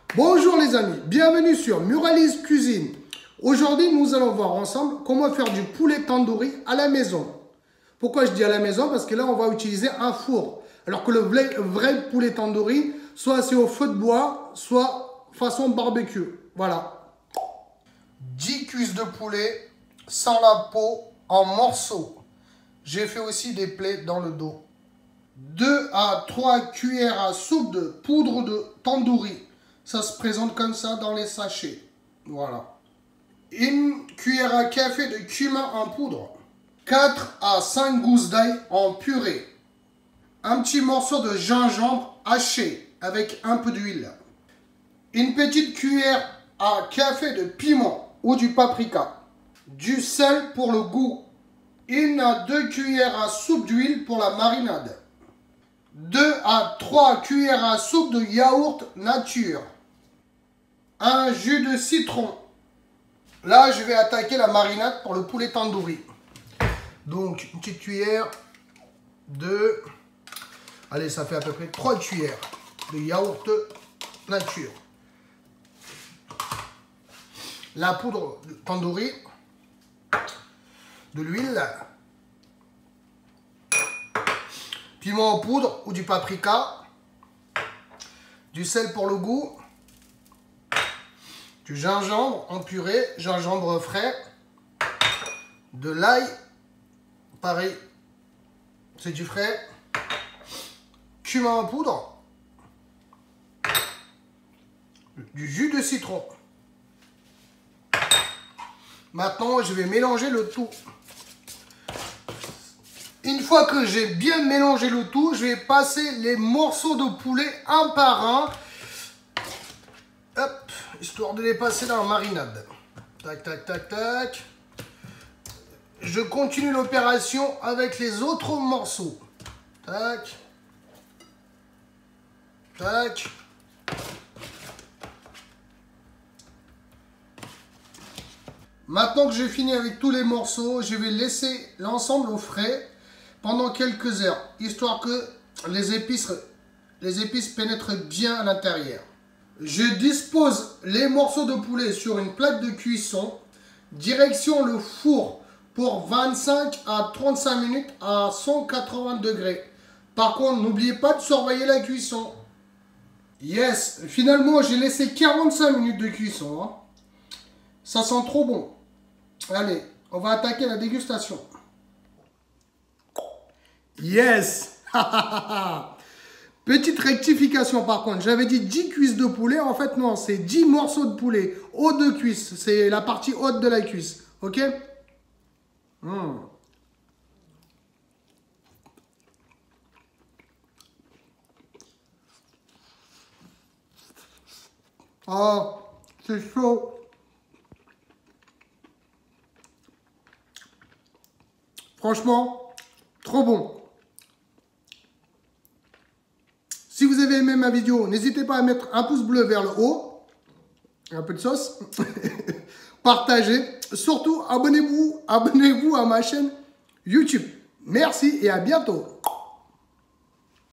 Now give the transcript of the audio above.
Bonjour les amis, bienvenue sur Muralise Cuisine. Aujourd'hui, nous allons voir ensemble comment faire du poulet tandoori à la maison. Pourquoi je dis à la maison? Parce que là, on va utiliser un four. Alors que le vrai poulet tandoori, soit c'est au feu de bois, soit façon barbecue. Voilà. 10 cuisses de poulet sans la peau en morceaux. J'ai fait aussi des plaies dans le dos. 2 à 3 cuillères à soupe de poudre de tandoori. Ça se présente comme ça dans les sachets. Voilà. Une cuillère à café de cumin en poudre. 4 à 5 gousses d'ail en purée. Un petit morceau de gingembre haché avec un peu d'huile. Une petite cuillère à café de piment ou du paprika. Du sel pour le goût. 1 à 2 cuillères à soupe d'huile pour la marinade. 2 à 3 cuillères à soupe de yaourt nature. Un jus de citron. Là, je vais attaquer la marinade pour le poulet tandoori. Donc, une petite cuillère de... Allez, ça fait à peu près 3 cuillères de yaourt nature. La poudre de tandoori. De l'huile. Piment en poudre ou du paprika. Du sel pour le goût. Du gingembre en purée, gingembre frais, de l'ail, pareil, c'est du frais, cumin en poudre, du jus de citron. Maintenant, je vais mélanger le tout. Une fois que j'ai bien mélangé le tout, je vais passer les morceaux de poulet un par un. Hop, histoire de les passer dans la marinade. Tac, tac, tac, tac. Je continue l'opération avec les autres morceaux. Tac. Tac. Maintenant que j'ai fini avec tous les morceaux, je vais laisser l'ensemble au frais pendant quelques heures, histoire que les épices pénètrent bien à l'intérieur. Je dispose les morceaux de poulet sur une plaque de cuisson. Direction le four pour 25 à 35 minutes à 180 degrés. Par contre, n'oubliez pas de surveiller la cuisson. Yes, finalement, j'ai laissé 45 minutes de cuisson. Hein. Ça sent trop bon. Allez, on va attaquer la dégustation. Yes. Petite rectification par contre, j'avais dit 10 cuisses de poulet, en fait non, c'est 10 morceaux de poulet, haut de cuisse, c'est la partie haute de la cuisse, ok? Oh, c'est chaud. Franchement, trop bon. Si vous avez aimé ma vidéo, n'hésitez pas à mettre un pouce bleu vers le haut. Un peu de sauce. Partagez. Surtout, abonnez-vous à ma chaîne YouTube. Merci et à bientôt.